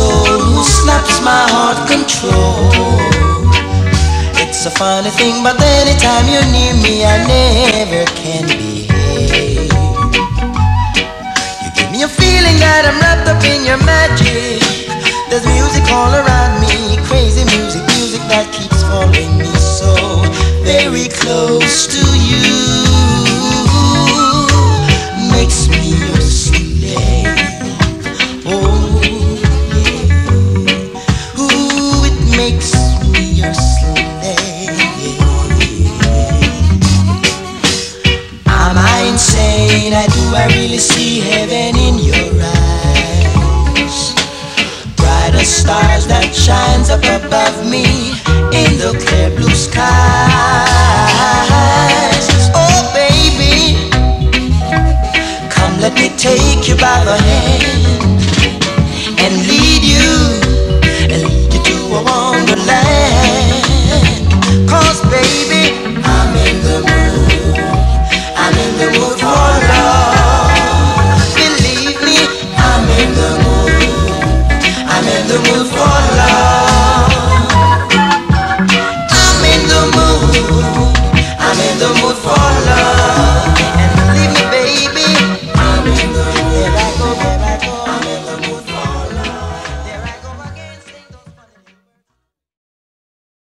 soul who snaps my heart control. It's a funny thing, but anytime you're near me, I never can behave. You give me a feeling that I'm wrapped up in your magic. There's music all around me, crazy music, music that keeps following me so very close to you. Makes me your slave. Oh yeah. Ooh, it makes me your slave. Am I insane? Do I really see heaven in your eyes? Brighter stars that shines up above me in the clear blue skies. Oh baby, come let me take you by the hand and lead you to a wonderland. 'Cause baby, I'm in the mood, I'm in the mood for love. Believe me, I'm in the mood, I'm in the mood for love. I'm in the mood, I'm in the mood for love. And believe me baby, I'm in the mood.